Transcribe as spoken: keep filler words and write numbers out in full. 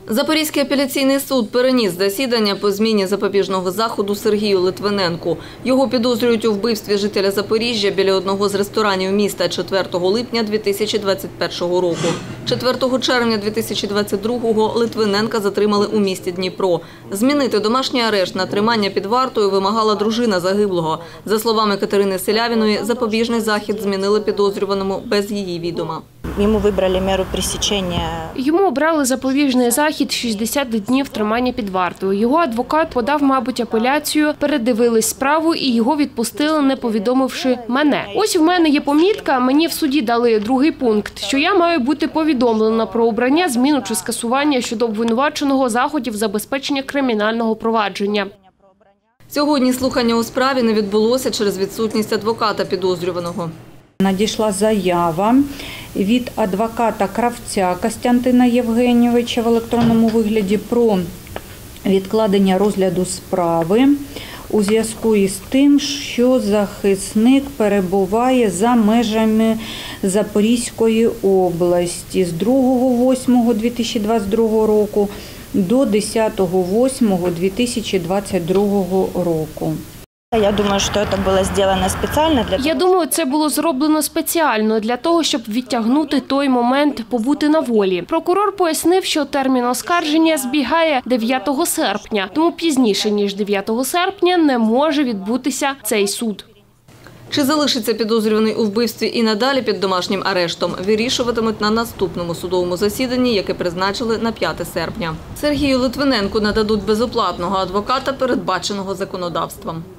Запорізький апеляційний суд переніс засідання по зміні запобіжного заходу Сергію Литвиненку. Його підозрюють у вбивстві жителя Запоріжжя біля одного з ресторанів міста четвертого липня дві тисячі двадцять першого року. четвертого червня дві тисячі двадцять другого Литвиненка затримали у місті Дніпро. Змінити домашній арешт на тримання під вартою вимагала дружина загиблого. За словами Катерини Селявіної, запобіжний захід змінили підозрюваному без її відома. Йому вибрали меру пресечення. Йому обрали запобіжний захід шістдесят днів тримання під вартою. Його адвокат подав, мабуть, апеляцію, передивились справу і його відпустили, не повідомивши мене. Ось в мене є помітка, мені в суді дали другий пункт, що я маю бути повідомлена про обрання, зміну чи скасування щодо обвинуваченого заходів забезпечення кримінального провадження. Сьогодні слухання у справі не відбулося через відсутність адвоката підозрюваного. Надійшла заява від адвоката Кравця Костянтина Євгенійовича в електронному вигляді про відкладення розгляду справи у зв'язку із тим, що захисник перебуває за межами Запорізької області з другого восьмого дві тисячі двадцять другого року до десятого восьмого дві тисячі двадцять другого року. Я думаю, що це було зроблено спеціально для Я думаю, це було зроблено спеціально для того, щоб відтягнути той момент побути на волі. Прокурор пояснив, що термін оскарження збігає дев'ятого серпня, тому пізніше ніж дев'ятого серпня не може відбутися цей суд. Чи залишиться підозрюваний у вбивстві і надалі під домашнім арештом, вирішуватимуть на наступному судовому засіданні, яке призначили на п'яте серпня. Сергію Литвиненку нададуть безоплатного адвоката, передбаченого законодавством.